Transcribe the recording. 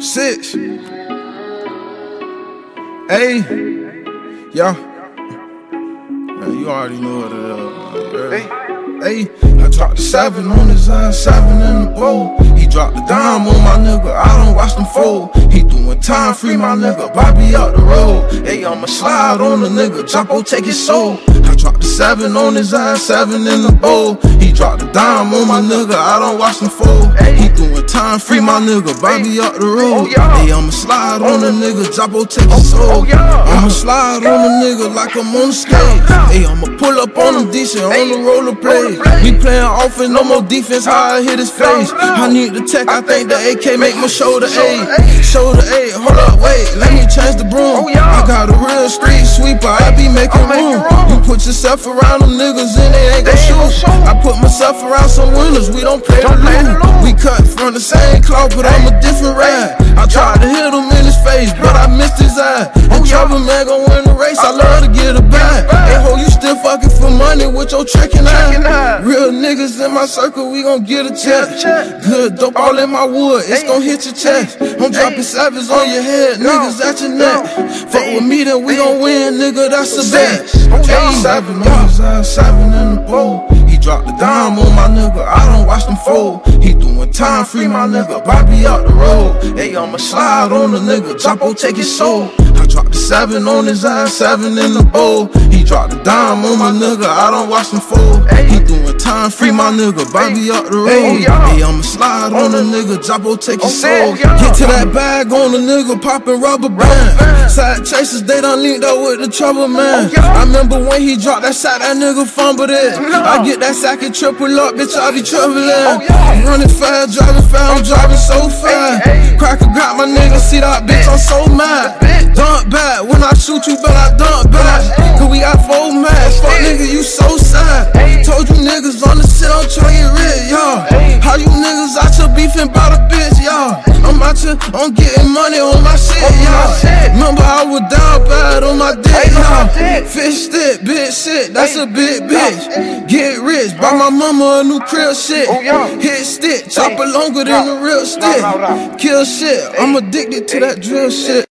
6. Hey, yeah. Man, you already know what it is. Hey, I dropped the 7 on his ass, 7 in the bowl. He dropped the dime on my nigga, I don't watch them fold. He doing time, free my nigga, Bobby out the road. Hey, I'ma slide on the nigga, Joppo take his soul. I dropped the 7 on his ass, 7 in the bowl. He dropped the dime on my nigga, I don't watch them fold. He doing time, free my nigga, Bobby out the road. Hey, I'ma slide on the nigga, Joppo take his soul. I'ma slide on the nigga like I'm on the stage. Hey, I'ma pull up on him decent, on the roller play. We playing offense, no more defense, how I hit his face. I need the tech, I think the AK make my shoulder A. Shoulder A, hold up, wait, let me change the broom. I got a real street sweeper, I be making room. You put yourself around them niggas and they ain't gon' shoot. I put myself around some winners, we don't play the lose. We cut from the same cloth, but I'm a different rag. I tried to hit him in his face, but I missed his eye. And Trouble Man gon' win the race, I love to get a bag. Hey ho, you still fucking for money with your trickin' eye. Real niggas in my circle, we gon' get a check. Good dope all in my wood, it's gon' hit your chest. I'm dropping savage on your head, niggas at your neck. Fuck with me, then we gon' win, nigga, that's a bet. 7 on his ass, 7 in the bowl. He dropped the dime on my nigga, I don't watch them fold. He doing time, free my nigga, Bobby out the road. Hey, I'ma slide on the nigga, Joppo take his soul. I dropped the 7 on his ass, 7 in the bowl. He dropped the dime on my nigga, I don't watch them fold. He doing time, free my nigga, Bobby out the road. Hey, I'ma slide on the nigga, Joppo take his soul. Get to that bag on the nigga, poppin' rubber band. Side chasers, they done linked up with the Trouble Man. I remember when he dropped that sack, that nigga fumbled it. I get that sack and triple up, bitch, I be troubling. Running fast, driving fast, I'm driving so fast. Cracker got my nigga, see that bitch, I'm so mad. Dump back, when I shoot you, but I dump back. Cause we got 4 mags, fuck nigga, you so sad. Told you niggas on the shit, I'm trying to get rid, y'all. How you niggas out here beefing about a bitch, y'all? I'm out here, I'm getting money on my shit, y'all. Remember I was down bad on my dick, y'all. Fish stick, bitch shit, that's a big bitch. Get rich, buy my mama a new crib shit. Hit stick, chopper longer than the real stick. Kill shit, I'm addicted to that drill shit.